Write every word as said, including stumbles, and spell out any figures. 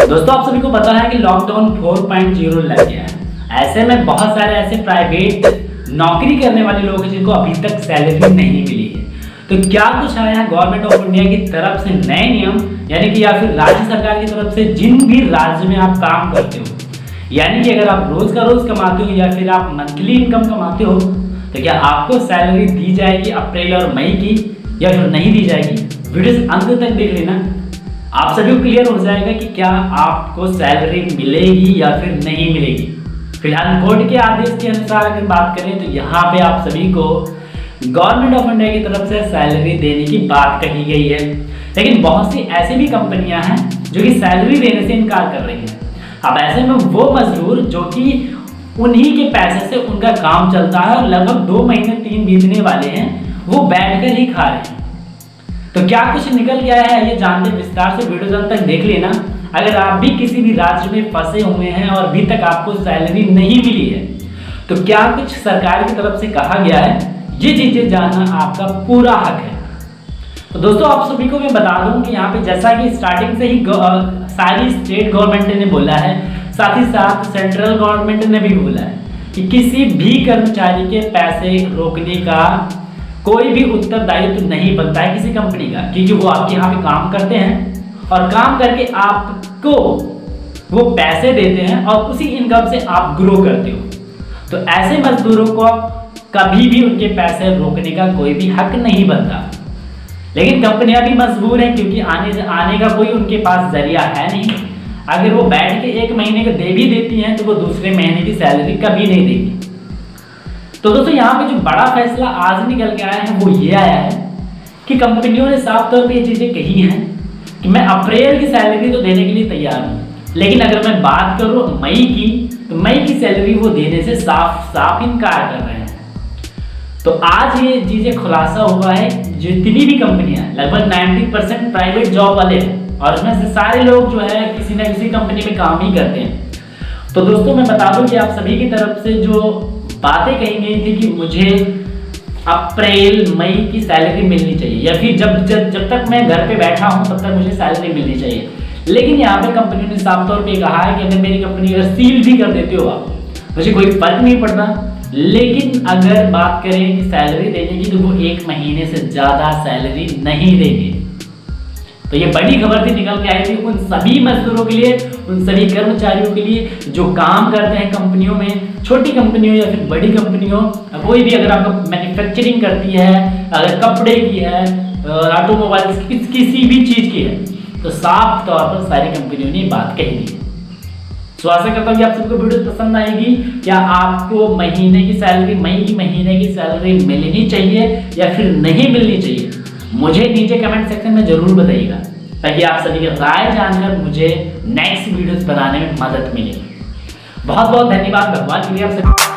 दोस्तों आप सभी को पता है कि लॉकडाउन फोर पॉइंट ज़ीरो लग गया है। ऐसे में बहुत सारे ऐसे प्राइवेट नौकरी करने वाले लोग हैं जिनको अभी तक सैलरी नहीं मिली है। तो क्या कुछ आया है गवर्नमेंट ऑफ इंडिया की तरफ से नए नियम, यानी कि या फिर राज्य सरकार की तरफ से जिन भी राज्य में आप काम करते हो, यानी कि अगर आप रोज का रोज कमाते हो या फिर आप मंथली इनकम कमाते हो, तो क्या आपको सैलरी दी जाएगी अप्रैल और मई की या फिर नहीं दी जाएगी। वीडियो अंत तक देख लेना, आप सभी को क्लियर हो जाएगा कि क्या आपको सैलरी मिलेगी या फिर नहीं मिलेगी। फिलहाल कोर्ट के आदेश के अनुसार अगर बात करें तो यहाँ पे आप सभी को गवर्नमेंट ऑफ इंडिया की तरफ से सैलरी देने की बात कही गई है, लेकिन बहुत सी ऐसी भी कंपनियां हैं जो कि सैलरी देने से इनकार कर रही हैं। अब ऐसे में वो मजदूर जो कि उन्हीं के पैसे से उनका काम चलता है और लगभग दो महीने तीन बीतने वाले हैं, वो बैठकर ही खा रहे हैं। तो क्या कुछ निकल गया है ये जानते विस्तार से वीडियो तक देख लेना। अगर आप भी किसी भी राज्य में फंसे हुए हैं और अभी तक आपको सैलरी नहीं मिली है, तो क्या कुछ सरकार की तरफ से कहा गया है, ये चीजें जानना आपका पूरा हक है। तो दोस्तों आप सभी को मैं बता दूं कि यहाँ पे जैसा कि स्टार्टिंग से ही सारी स्टेट गवर्नमेंट ने बोला है, साथ ही साथ सेंट्रल गवर्नमेंट ने भी बोला है कि किसी भी कर्मचारी के पैसे रोकने का कोई भी उत्तरदायित्व तो नहीं बनता है किसी कंपनी का, क्योंकि वो आपके यहाँ पे काम करते हैं और काम करके आपको वो पैसे देते हैं और उसी इनकम से आप ग्रो करते हो। तो ऐसे मजदूरों को कभी भी उनके पैसे रोकने का कोई भी हक नहीं बनता। लेकिन कंपनियां भी मजबूर हैं, क्योंकि आने आने का कोई उनके पास जरिया है नहीं। अगर वो बैठ के एक महीने का दे भी देती हैं तो वो दूसरे महीने की सैलरी कभी नहीं देगी। तो दोस्तों यहाँ पे जो बड़ा फैसला आज निकल के आया है वो ये आया है कि कंपनियों ने साफ तौर पे ये चीजें कही हैं कि मैं अप्रैल की सैलरी तो देने के लिए तैयार हूँ, लेकिन अगर मैं बात करूँ मई की, तो मई की सैलरी वो देने से साफ साफ इनकार कर रहे हैं। तो आज ये चीजें खुलासा हुआ है, जितनी भी कंपनियां लगभग नब्बे परसेंट प्राइवेट जॉब वाले हैं और इसमें से सारे लोग जो है किसी न किसी कंपनी में काम ही करते हैं। तो दोस्तों मैं बता दूं कि आप सभी की तरफ से जो बातें कही गई थी कि मुझे अप्रैल मई की सैलरी मिलनी चाहिए, या फिर जब जब जब तक मैं घर पे बैठा हूं तब तक मुझे सैलरी मिलनी चाहिए, लेकिन यहाँ पे कंपनी ने साफ तौर पे कहा है कि अगर मेरी कंपनी अगर सील भी कर देते हो आप, मुझे कोई फर्क नहीं पड़ता, लेकिन अगर बात करें कि सैलरी देने की तो वो एक महीने से ज्यादा सैलरी नहीं देंगे। तो ये बड़ी खबर थी निकल के आई थी उन सभी मजदूरों के लिए, उन सभी कर्मचारियों के लिए जो काम करते हैं कंपनियों में, छोटी कंपनियों या फिर बड़ी कंपनियों, कोई भी अगर आपको मैन्युफैक्चरिंग करती है, अगर कपड़े की है, ऑटोमोबाइल की, किसी भी चीज की है, तो साफ तौर पर सारी कंपनियों ने बात कही थी। तो आशा करता हूँ कि आप सबको वीडियो पसंद आएगी। क्या आपको महीने की सैलरी, मई महीने की सैलरी मिलनी चाहिए या फिर नहीं मिलनी चाहिए, मुझे नीचे कमेंट सेक्शन में जरूर बताइएगा, ताकि आप सभी की राय जानकर मुझे नेक्स्ट वीडियोस बनाने में मदद मिले। बहुत बहुत धन्यवाद। भगवान के लिए आप सभी